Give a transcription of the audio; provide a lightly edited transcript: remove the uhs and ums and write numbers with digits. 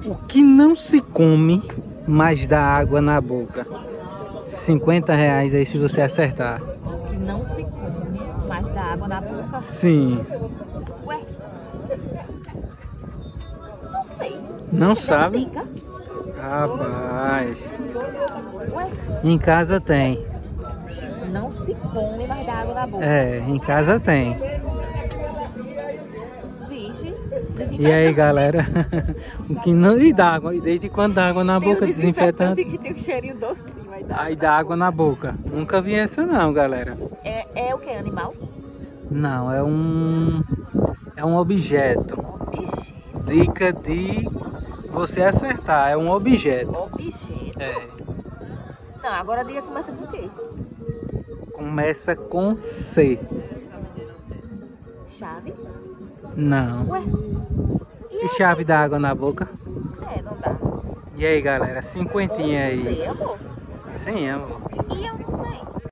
O que não se come, mas dá água na boca. R$50 aí se você acertar. Que não se come, mas dá água na boca. Sim. Ué? Não sei. Não Você sabe? deu uma dica? Rapaz. Ué? Em casa tem. Não se come, mas dá água na boca. É, em casa tem. Vixe. E aí, galera? O que não. E dá água. E desde quando dá água na Tem boca? um desinfetante Desinfetante. que tem um cheirinho docinho. Aí dá água na boca. Nunca vi essa não, galera. É o que? Animal? Não, é um. É um objeto. Objeto. Dica de você acertar. É um objeto. Objeto. É. Não, agora a dica começa com o quê? Começa com C. Chave? Não. Ué? E chave dá água na boca? Não dá. E aí, galera? 50 aí. Sei, amor. Sim, amor. E eu não sei.